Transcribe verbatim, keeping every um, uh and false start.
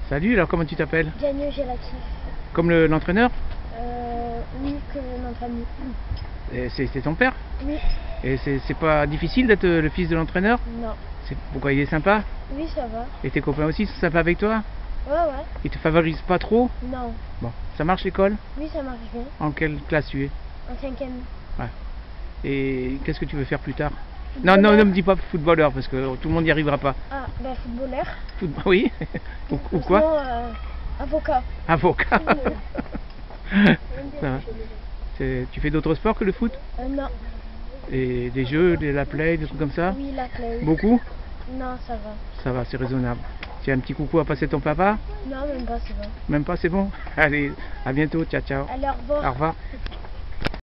Salut, alors comment tu t'appelles? Gagnon Gélatif. Comme le- l'entraîneur? Euh, oui, que notre ami. Et C'est c'est ton père? Oui. Et c'est c'est pas difficile d'être le fils de l'entraîneur? Non. C'est- Pourquoi il est sympa? Oui, ça va. Et tes copains aussi sont sympas avec toi? Ouais, ouais. Ils te favorisent pas trop? Non. Bon, ça marche l'école? Oui, ça marche bien. En quelle classe tu es? En cinquième. Ouais. Et qu'est-ce que tu veux faire plus tard? Non, non, ne me dis pas footballeur parce que tout le monde n'y arrivera pas. Ah, ben footballeur. Foot- Oui. ou, ou quoi? Sinon, euh, avocat. Avocat. Ça va. C'est- Tu fais d'autres sports que le foot? Euh, non. Et des jeux, de la play, des trucs comme ça? Oui, la play. Beaucoup? Non, ça va. Ça va, c'est raisonnable. Tu as un petit coucou à passer à ton papa? Non, même pas, c'est bon. Même pas, c'est bon? Allez, à bientôt, ciao ciao. Allez, au revoir. Au revoir.